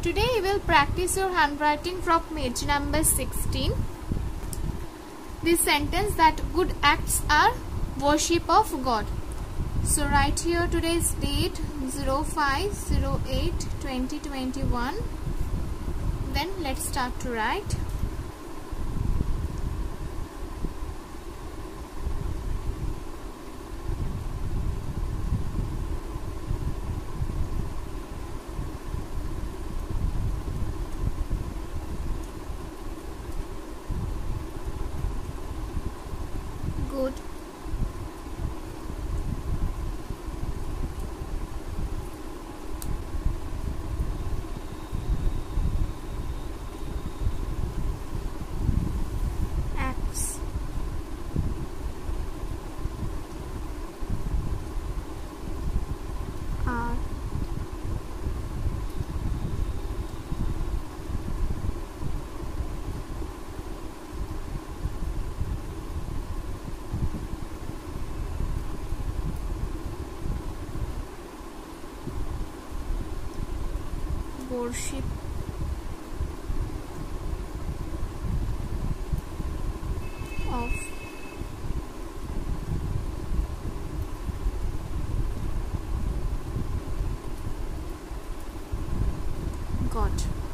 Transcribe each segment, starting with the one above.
today you will practice your handwriting from page number 16. This sentence that good acts are worship of God. So write here today's date 05/08/2021. Then let's start to write. Good. Acts. Are. Worship of God.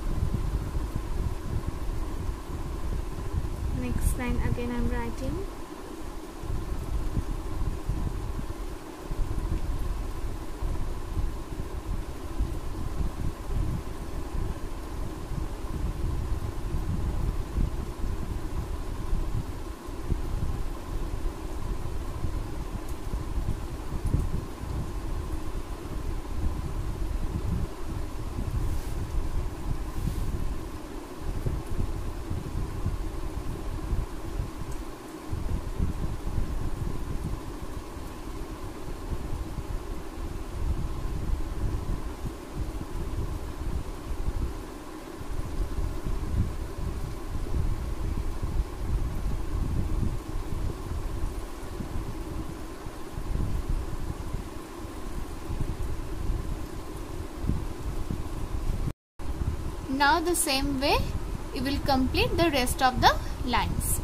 Next line again I'm writing. Now the same way you will complete the rest of the lines.